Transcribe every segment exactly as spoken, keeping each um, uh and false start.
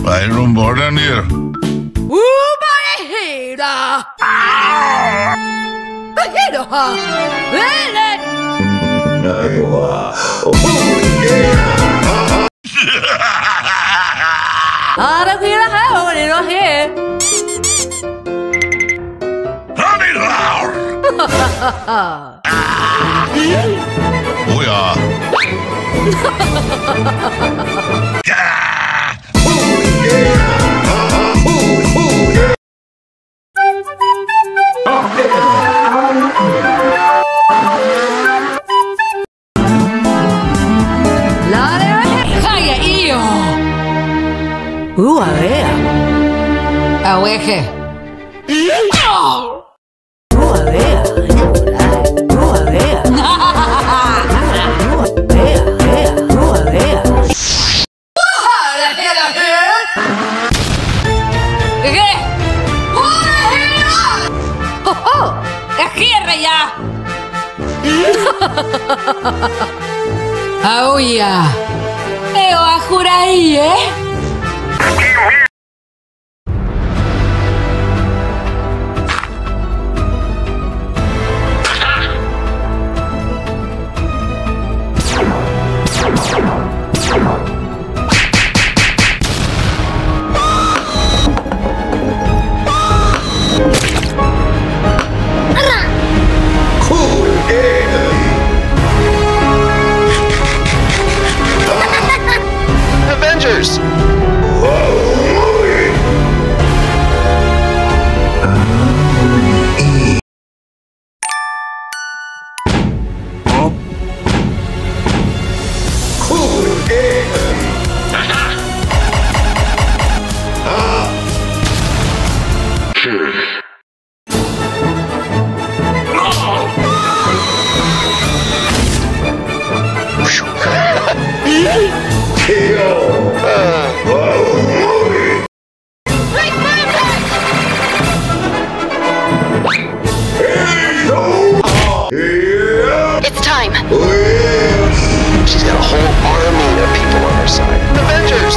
Hay un border here. Oh yeah. Uh, a ver. Aweje. Uh, a ver. Uh, a ver. Uh, a ver. ¿Qué? ¡Oh, oh! ¡Cierre ya! ¡Auya! ¡Eu a juraí, eh! Avengers! It's time. She's got a whole army of people on her side. Avengers!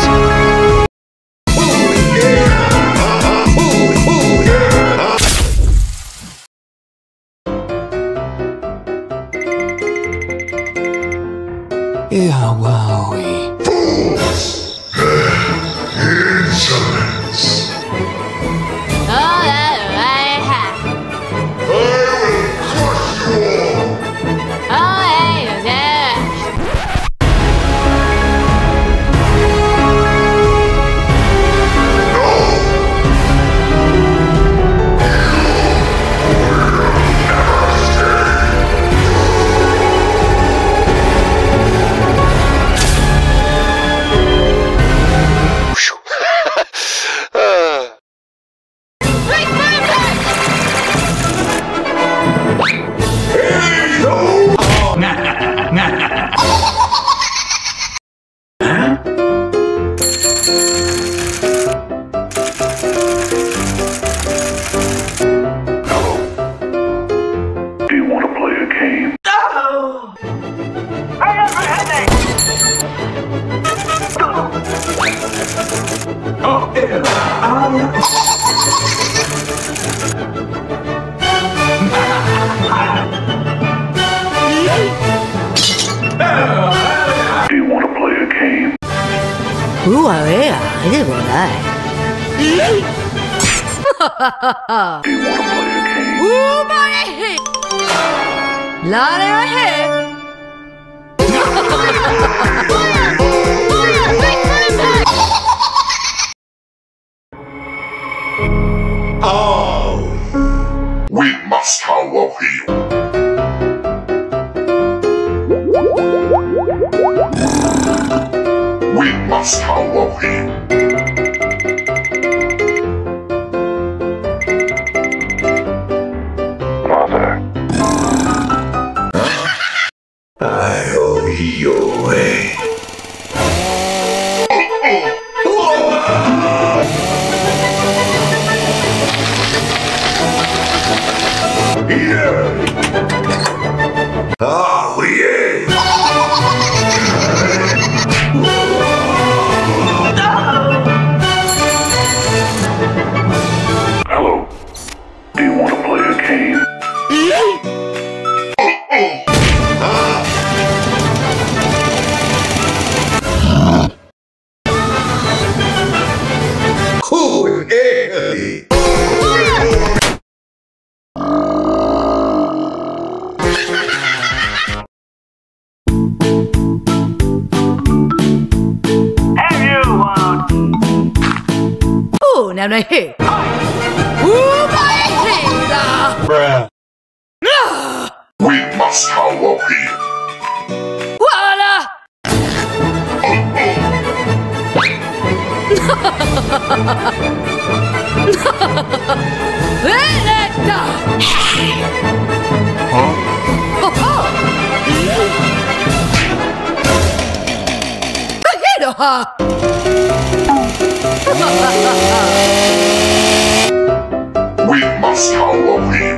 Yeah, wowie. Fools! Insolence! I will crush you all! Uh, a ver. Es verdad. Oh! We must follow him. We must follow him. Mother. I owe you away. Oh, yeah! nam này hề. Ú mày hề ra. Bruh. We must cower here. Quá là. Veneta. Huh? Oh oh. Hello ha. We must cower here.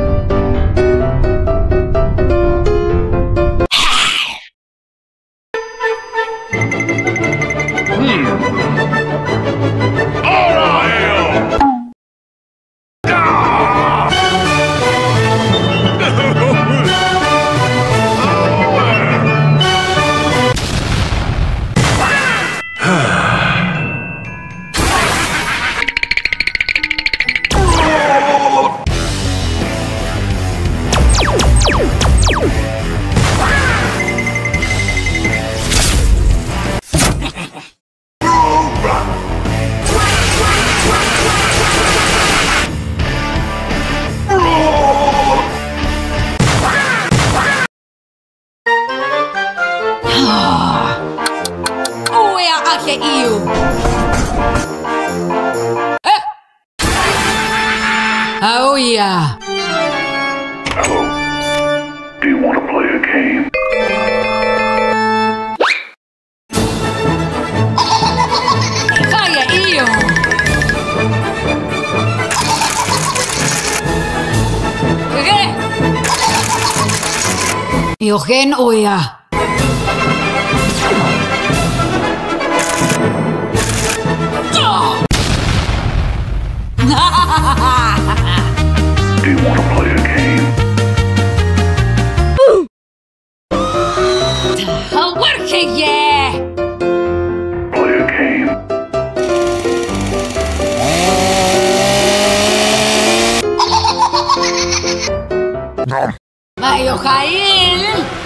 Ui, anche io. Eh. Oh yeah. Hello. Do you want to play a game? Kaya io. Che? Io gen oia. Do you want to play a game? Oh, work it, yeah. Play a game. Ma io Kyle.